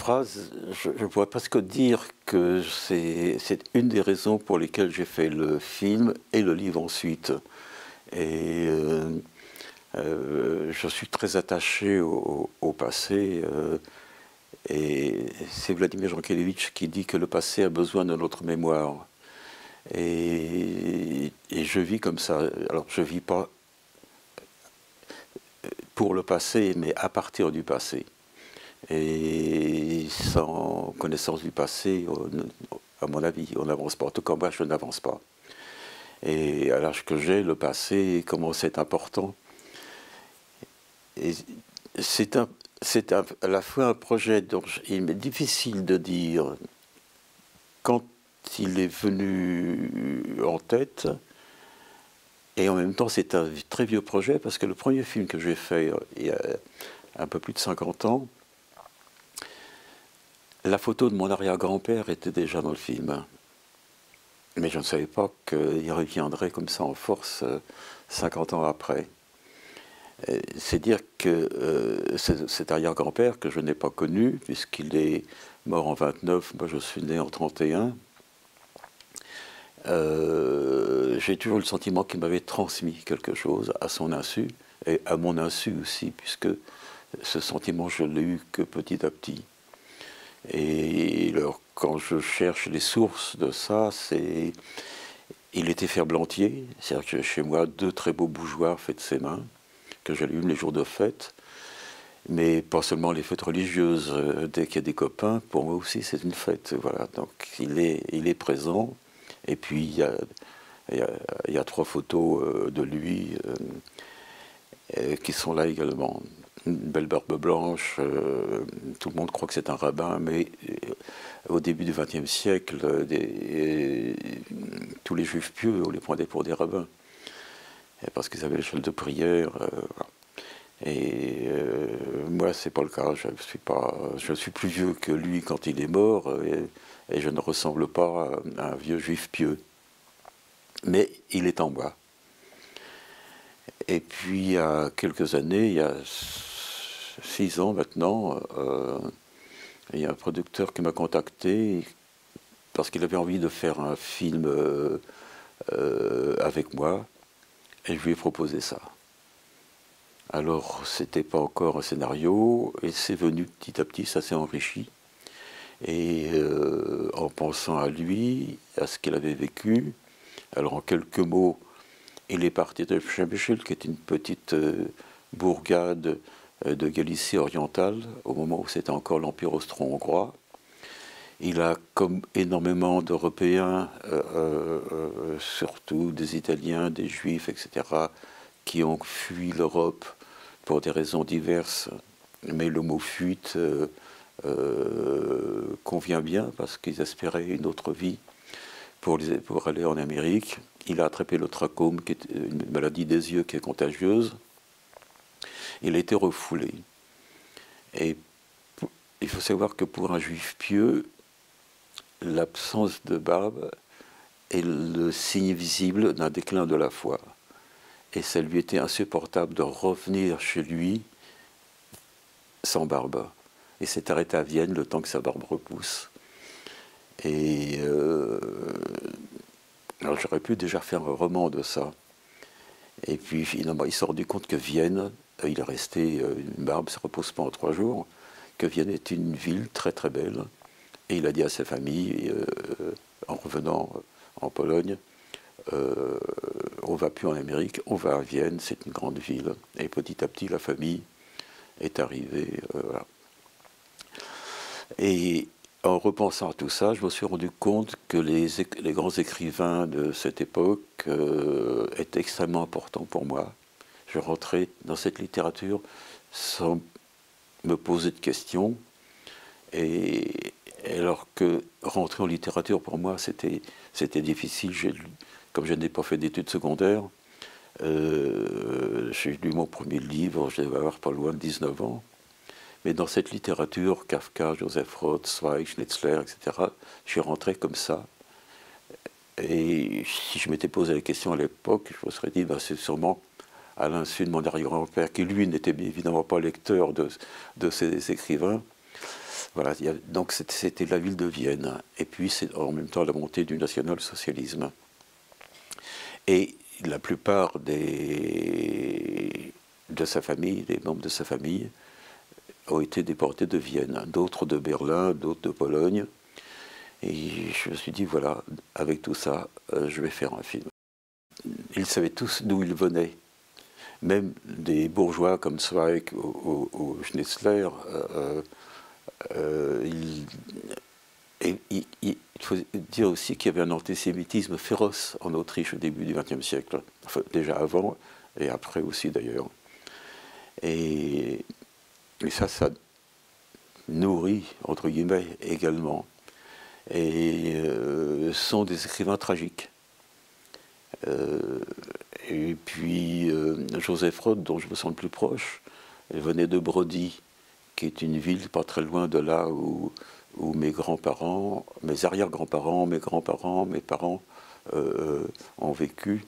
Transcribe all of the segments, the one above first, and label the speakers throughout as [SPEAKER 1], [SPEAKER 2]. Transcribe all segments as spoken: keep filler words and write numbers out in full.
[SPEAKER 1] phrase, je, je pourrais presque dire que c'est une des raisons pour lesquelles j'ai fait le film et le livre ensuite. Et euh, euh, je suis très attaché au, au passé. Euh, et c'est Vladimir Jankélévitch qui dit que le passé a besoin de notre mémoire. Et, et je vis comme ça. Alors je ne vis pas pour le passé, mais à partir du passé. Et sans connaissance du passé, on, à mon avis, on n'avance pas. En tout cas, moi, je n'avance pas. Et à l'âge que j'ai, le passé commence à être important. C'est un, c'est à la fois un projet dont il m'est difficile de dire quand il est venu en tête, et en même temps, c'est un très vieux projet, parce que le premier film que j'ai fait il y a un peu plus de cinquante ans, la photo de mon arrière-grand-père était déjà dans le film. Mais je ne savais pas qu'il reviendrait comme ça en force cinquante ans après. C'est dire que euh, cet arrière-grand-père, que je n'ai pas connu, puisqu'il est mort en vingt-neuf, moi je suis né en trente et un, euh, j'ai toujours le sentiment qu'il m'avait transmis quelque chose à son insu, et à mon insu aussi, puisque ce sentiment je l'ai eu que petit à petit. Et alors, quand je cherche les sources de ça, c'est... Il était ferblantier, c'est-à-dire que j'ai chez moi deux très beaux bougeoirs faits de ses mains, que j'allume les jours de fête, mais pas seulement les fêtes religieuses. Dès qu'il y a des copains, pour moi aussi c'est une fête. Voilà. Donc il est, il est présent, et puis il y a, il y a, il y a trois photos de lui euh, qui sont là également. Une belle barbe blanche, euh, tout le monde croit que c'est un rabbin, mais euh, au début du vingtième siècle, euh, des, euh, tous les juifs pieux, on les prenait pour des rabbins, et parce qu'ils avaient l'échelle de prière. Euh, et euh, moi, c'est pas le cas. Je suis pas, je suis plus vieux que lui quand il est mort, et, et je ne ressemble pas à un vieux juif pieux. Mais il est en moi. Et puis, il y a quelques années, il y a six ans maintenant, euh, il y a un producteur qui m'a contacté parce qu'il avait envie de faire un film euh, euh, avec moi, et je lui ai proposé ça. Alors, c'était pas encore un scénario, et c'est venu petit à petit, ça s'est enrichi. Et euh, en pensant à lui, à ce qu'il avait vécu, alors en quelques mots, il est parti de Przemyśl, qui est une petite euh, bourgade euh, de Galicie orientale, au moment où c'était encore l'Empire austro-hongrois. Il a, comme énormément d'Européens, euh, euh, surtout des Italiens, des Juifs, et cetera, qui ont fui l'Europe pour des raisons diverses, mais le mot fuite euh, euh, convient bien, parce qu'ils espéraient une autre vie pour, les, pour aller en Amérique. Il a attrapé le trachome, qui est une maladie des yeux qui est contagieuse. Il a été refoulé. Et il faut savoir que pour un juif pieux, l'absence de barbe est le signe visible d'un déclin de la foi. Et ça lui était insupportable de revenir chez lui sans barbe. Il s'est arrêté à Vienne le temps que sa barbe repousse. Et euh, alors j'aurais pu déjà faire un roman de ça. Et puis finalement, il s'est rendu compte que Vienne, il est resté, une barbe, ça ne repose pas en trois jours, que Vienne est une ville très très belle. Et il a dit à sa famille, euh, en revenant en Pologne, euh, on ne va plus en Amérique, on va à Vienne, c'est une grande ville. Et petit à petit, la famille est arrivée. Euh, voilà. Et en repensant à tout ça, je me suis rendu compte que les, les grands écrivains de cette époque euh, étaient extrêmement importants pour moi. Je rentrais dans cette littérature sans me poser de questions. Et alors que rentrer en littérature, pour moi, c'était c'était difficile. Comme je n'ai pas fait d'études secondaires, euh, j'ai lu mon premier livre, je devais avoir pas loin de dix-neuf ans. Mais dans cette littérature, Kafka, Joseph Roth, Zweig, Schnitzler, et cetera, je suis rentré comme ça. Et si je m'étais posé la question à l'époque, je me serais dit, ben, c'est sûrement à l'insu de mon arrière-grand-père, qui lui n'était évidemment pas lecteur de, de ces écrivains, Voilà, il y a, donc c'était la ville de Vienne. Et puis c'est en même temps la montée du national-socialisme. Et la plupart des, de sa famille, des membres de sa famille, ont été déportés de Vienne. D'autres de Berlin, d'autres de Pologne. Et je me suis dit, voilà, avec tout ça, euh, je vais faire un film. Ils savaient tous d'où ils venaient. Même des bourgeois comme Zweig ou, ou, ou Schnitzler, euh, euh, il, et, il, il faut dire aussi qu'il y avait un antisémitisme féroce en Autriche au début du vingtième siècle, enfin, déjà avant et après aussi d'ailleurs. Et, et ça, ça nourrit, entre guillemets, également. Et euh, sont des écrivains tragiques. Euh, et puis euh, Joseph Roth, dont je me sens le plus proche, elle venait de Brody, qui est une ville pas très loin de là où, où mes grands-parents, mes arrière-grands-parents, mes grands-parents, mes parents euh, ont vécu.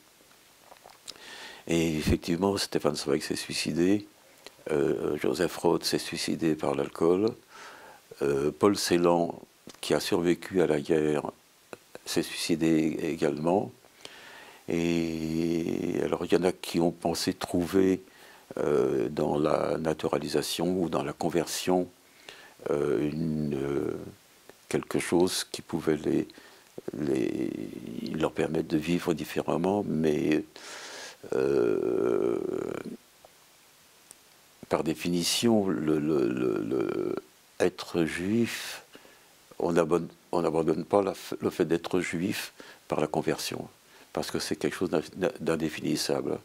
[SPEAKER 1] Et effectivement, Stefan Zweig s'est suicidé, euh, Joseph Roth s'est suicidé par l'alcool, euh, Paul Celan, qui a survécu à la guerre, s'est suicidé également. Et alors il y en a qui ont pensé trouver euh, dans la naturalisation ou dans la conversion euh, une, euh, quelque chose qui pouvait les, les, leur permettre de vivre différemment, mais euh, par définition, le, le, le, le être juif, on n'abandonne pas la, le fait d'être juif par la conversion, parce que c'est quelque chose d'indéfinissable.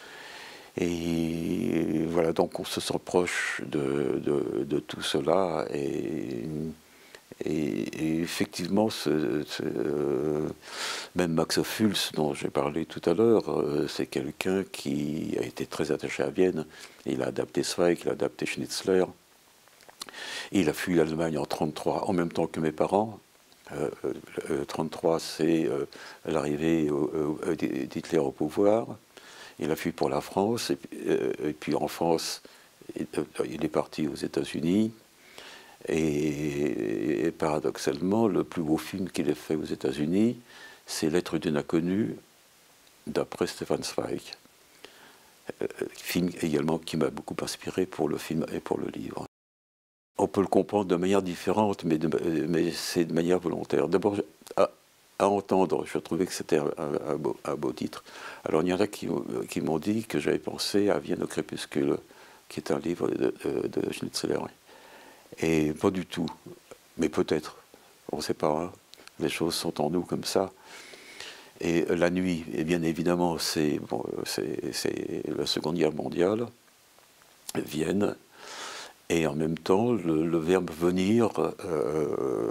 [SPEAKER 1] Et voilà, donc on se sent proche de, de, de tout cela, et, et, et effectivement, ce, ce, euh, même Max Ophuls, dont j'ai parlé tout à l'heure, euh, c'est quelqu'un qui a été très attaché à Vienne. Il a adapté Zweig, il a adapté Schnitzler. Il a fui l'Allemagne en trente-trois, en même temps que mes parents. Euh, euh, trente-trois, c'est euh, l'arrivée euh, d'Hitler au pouvoir. Il a fui pour la France, et, euh, et puis en France, il, euh, il est parti aux États-Unis. Et, et paradoxalement, le plus beau film qu'il ait fait aux États-Unis, c'est Lettre d'une inconnue, d'après Stefan Zweig. Euh, film également qui m'a beaucoup inspiré pour le film et pour le livre. On peut le comprendre de manière différente, mais, mais c'est de manière volontaire. D'abord, à, à entendre, je trouvais que c'était un, un, beau, un beau titre. Alors, il y en a qui, qui m'ont dit que j'avais pensé à Vienne au crépuscule, qui est un livre de, de, de Schnitzler. Et pas du tout, mais peut-être, on ne sait pas, hein. Les choses sont en nous comme ça. Et la nuit, et bien évidemment, c'est bon, la Seconde Guerre mondiale, Vienne. Et en même temps, le, le verbe venir euh,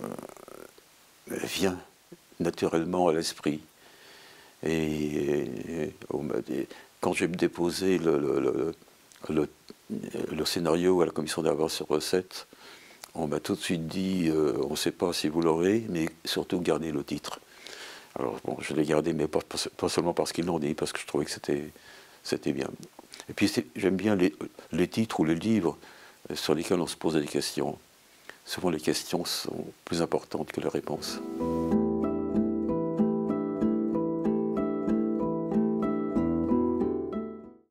[SPEAKER 1] vient naturellement à l'esprit. Et, et, et quand j'ai déposé le, le, le, le, le scénario à la commission d'avance sur recette, on m'a tout de suite dit euh, on ne sait pas si vous l'aurez, mais surtout gardez le titre. Alors bon, je l'ai gardé, mais pas, pas seulement parce qu'ils l'ont dit, parce que je trouvais que c'était bien. Et puis j'aime bien les, les titres ou les livres sur lesquels on se pose des questions. Souvent les questions sont plus importantes que les réponses.